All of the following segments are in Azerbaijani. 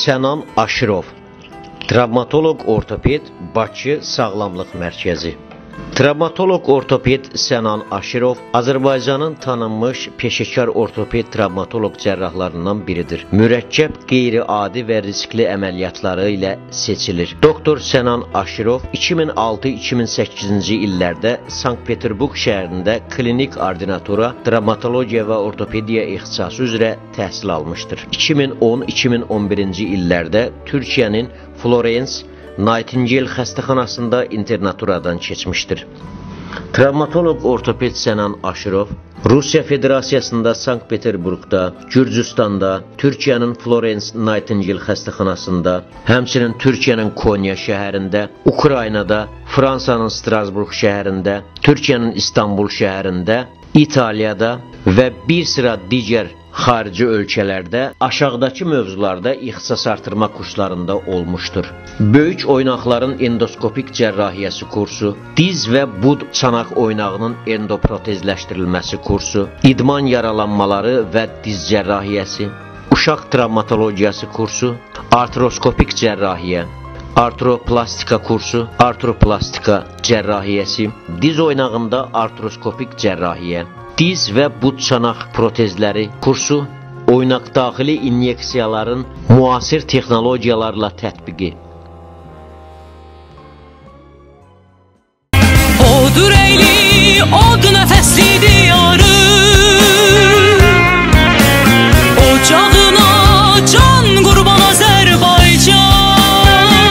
Sənan Aşırov, travmatoloq ortoped, Bakı Sağlamlıq Mərkəzi. Travmatoloq ortoped Sənan Aşırov Azərbaycanın tanınmış peşəkar ortoped travmatoloq cərrahlarından biridir. Mürəkkəb, qeyri-adi və riskli əməliyyatları ilə seçilir. Doktor Sənan Aşırov 2006-2008-ci illərdə Sankt-Peterburq şəhərində klinik ordinatura, travmatologiya və ortopediya ixtisası üzrə təhsil almışdır. 2010-2011-ci illərdə Türkiyənin Florence Nightingale xəstəxanasında internaturadan keçmişdir. Travmatoloq ortoped Sənan Aşırov Rusiya Federasiyasında Sankt-Peterburqda, Gürcüstanda, Türkiyənin Florence Nightingale xəstəxanasında, həmçinin Türkiyənin Konya şəhərində, Ukraynada, Fransanın Strasburq şəhərində, Türkiyənin İstanbul şəhərində, İtaliyada və bir sıra digər xarici ölkələrdə aşağıdakı mövzularda ixtisas artırma kurslarında olmuşdur. Böyük oynaqların endoskopik cərrahiyyəsi kursu, diz və bud çanaq oynağının endoprotezləşdirilməsi kursu, idman yaralanmaları və diz cərrahiyyəsi, uşaq travmatologiyası kursu, artroskopik cərrahiyyə, artroplastika kursu, artroplastika cərrahiyyəsi, diz oynağında artroskopik cərrahiyyə, diz və bud çanaq protezləri kursu, oynaq daxili inyeksiyaların müasir texnologiyalarla tətbiqi. Odur eyli, od nəfəsli diyarı, ocağına can qurban Azərbaycan.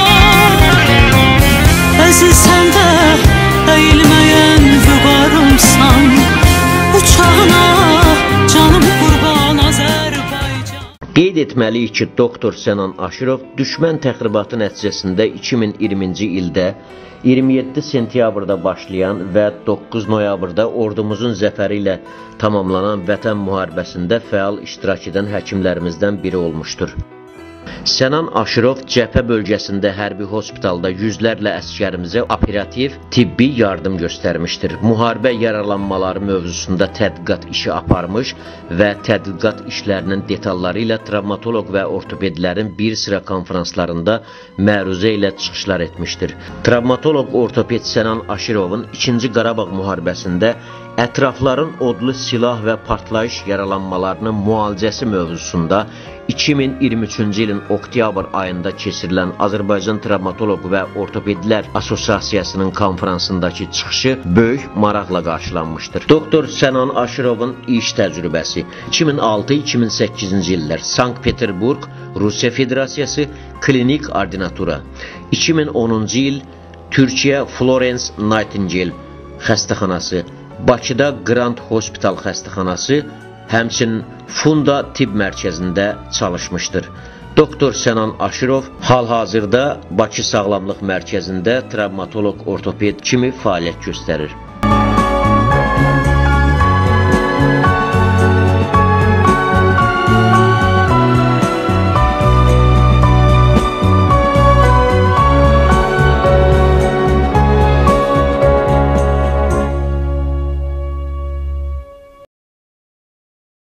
Əziz sən də əyilməyən vüqarımsan, uçağına canım qurban Azərbaycan. Qeyd etməliyik ki, Doktor Sənan Aşırov düşmən təxribatı nəticəsində 2020-ci ildə 27 sentyabrda başlayan və 9 noyabrda ordumuzun zəfəri ilə tamamlanan Vətən müharibəsində fəal iştirak edən həkimlərimizdən biri olmuşdur. Sənan Aşırov cəbhə bölgəsində hərbi hospitalda yüzlərlə əsgərimizə operativ, tibbi yardım göstərmişdir. Müharibə yaralanmaları mövzusunda tədqiqat işi aparmış və tədqiqat işlərinin detalları ilə travmatoloq və ortopedlərin bir sıra konferanslarında məruzə ilə çıxışlar etmişdir. Travmatoloq ortoped Sənan Aşırovun 2-ci Qarabağ müharibəsində ətrafların odlu silah və partlayış yaralanmalarının müalicəsi mövzusunda 2023-cü ilin oktyabr ayında keçirilən Azərbaycan Travmatoloq və Ortopedlər Assosiasiyasının konferansındakı çıxışı böyük maraqla qarşılanmışdır. Doktor Sənan Aşırovun iş təcrübəsi 2006-2008-ci illər Sankt-Peterburq, Rusiya Federasiyası klinik ordinatura, 2010-cu il Türkiyə Florence Nightingale xəstəxanası, Bakıda Grand Hospital xəstəxanası, həmçinin Funda Tibb Mərkəzində çalışmışdır. Doktor Sənan Aşırov hal-hazırda Bakı Sağlamlıq Mərkəzində travmatoloq ortoped kimi fəaliyyət göstərir.